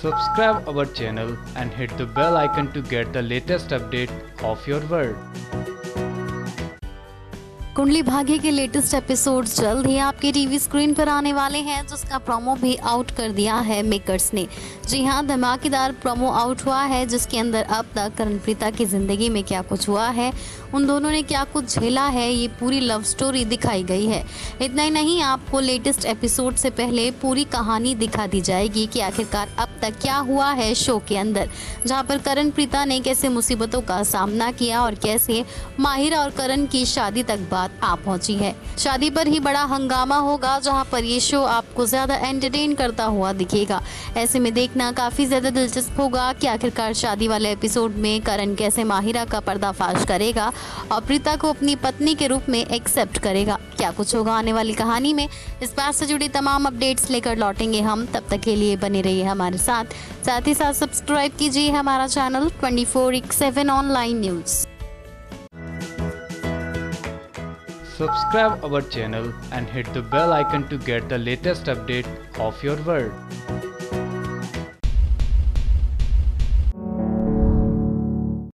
Subscribe our channel and hit the bell icon to get the latest update of your world. Kundali Bhagya के latest episodes जल्द ही आपके TV screen पर आने वाले हैं, जिसका प्रोमो भी आउट कर दिया है मेकर्स ने। जी हां, धमाकेदार प्रोमो आउट हुआ है, जिसके अंदर अब तक करणप्रीता की ज़िंदगी में क्या कुछ हुआ है, उन दोनों ने क्या कुछ झेला है, ये पूरी लव स्टोरी दिखाई गई है। इतना ही नहीं, आपको लेटेस्ट एपिसोड से पहले पूरी कहानी दिखा दी जाएगी कि आखिरकार अब तक क्या हुआ है शो के अंदर, जहाँ पर करणप्रीता ने कैसे मुसीबतों का सामना किया और कैसे माहिरा और करण की शादी तक बात आ पहुंची है। शादी पर ही बड़ा हंगामा होगा, जहां पर ये शो आपको ज्यादा एंटरटेन करता हुआ दिखेगा। ऐसे में देखना काफी ज्यादा दिलचस्प होगा कि आखिरकार शादी वाले एपिसोड में करण कैसे माहिरा का पर्दाफाश करेगा और प्रीता को अपनी पत्नी के रूप में एक्सेप्ट करेगा। क्या कुछ होगा आने वाली कहानी में, इस बात से जुड़ी तमाम अपडेट्स लेकर लौटेंगे हम। तब तक के लिए बने रहिए हमारे साथ ही साथ सब्सक्राइब कीजिए हमारा channel 24/7 online news. Subscribe our channel and hit the bell icon to get the latest update of your world.